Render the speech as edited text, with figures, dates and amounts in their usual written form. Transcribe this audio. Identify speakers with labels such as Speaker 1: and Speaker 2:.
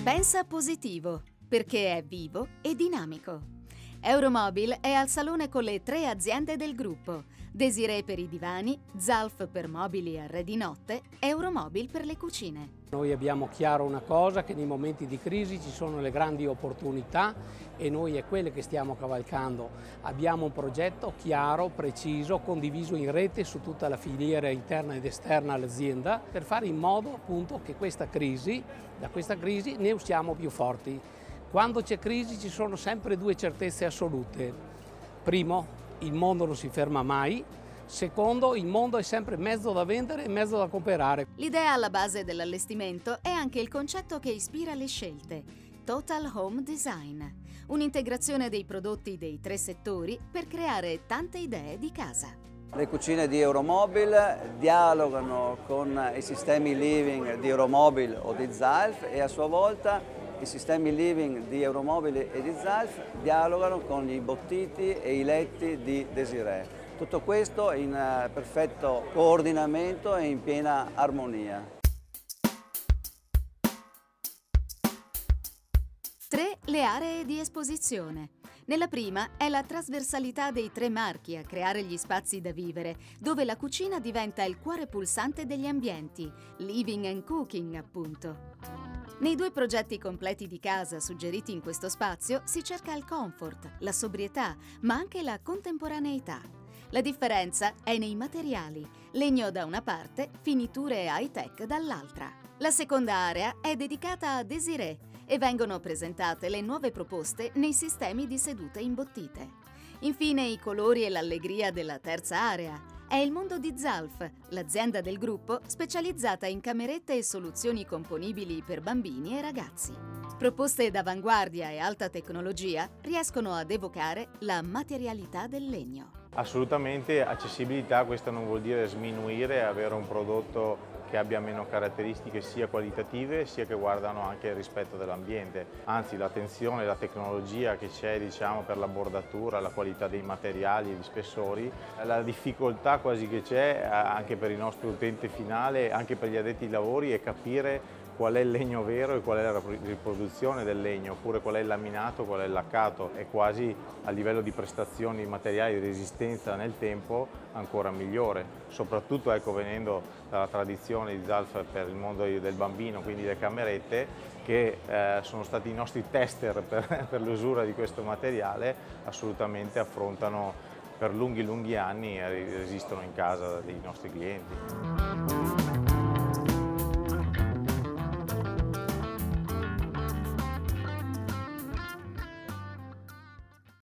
Speaker 1: Pensa positivo, perché è vivo e dinamico. Euromobil è al salone con le 3 aziende del gruppo: Desirée per i divani, Zalf per mobili e arredi notte, Euromobil per le cucine.
Speaker 2: Noi abbiamo chiaro una cosa, che nei momenti di crisi ci sono le grandi opportunità e noi è quelle che stiamo cavalcando. Abbiamo un progetto chiaro, preciso, condiviso in rete su tutta la filiera interna ed esterna all'azienda per fare in modo appunto che da questa crisi ne usciamo più forti. Quando c'è crisi ci sono sempre 2 certezze assolute. Primo, il mondo non si ferma mai. Secondo, il mondo è sempre mezzo da vendere e mezzo da comprare.
Speaker 1: L'idea alla base dell'allestimento è anche il concetto che ispira le scelte: Total Home Design, un'integrazione dei prodotti dei 3 settori per creare tante idee di casa.
Speaker 3: Le cucine di Euromobil dialogano con i sistemi living di Euromobil o di Zalf e a sua volta i sistemi living di Euromobil e di Zalf dialogano con gli imbottiti e i letti di Desirée. Tutto questo in perfetto coordinamento e in piena armonia.
Speaker 1: 3 le aree di esposizione. Nella prima è la trasversalità dei 3 marchi a creare gli spazi da vivere, dove la cucina diventa il cuore pulsante degli ambienti, living and cooking appunto. Nei 2 progetti completi di casa suggeriti in questo spazio si cerca il comfort, la sobrietà, ma anche la contemporaneità. La differenza è nei materiali, legno da una parte, finiture high-tech dall'altra. La seconda area è dedicata a Desirée e vengono presentate le nuove proposte nei sistemi di sedute imbottite. Infine i colori e l'allegria della terza area. È il mondo di Zalf, l'azienda del gruppo specializzata in camerette e soluzioni componibili per bambini e ragazzi. Proposte d'avanguardia e alta tecnologia riescono ad evocare la materialità del legno.
Speaker 4: Assolutamente accessibilità, questo non vuol dire sminuire, avere un prodotto che abbia meno caratteristiche sia qualitative sia che guardano anche il rispetto dell'ambiente. Anzi, l'attenzione, la tecnologia che c'è per la bordatura, la qualità dei materiali e gli spessori, la difficoltà quasi che c'è anche per il nostro utente finale, anche per gli addetti ai lavori, è capire qual è il legno vero e qual è la riproduzione del legno, oppure qual è il laminato, qual è il laccato. È quasi a livello di prestazioni materiali, di resistenza nel tempo, ancora migliore. Soprattutto venendo dalla tradizione di Zalf per il mondo del bambino, quindi le camerette, che sono stati i nostri tester per l'usura di questo materiale, assolutamente affrontano per lunghi anni e resistono in casa dei nostri clienti.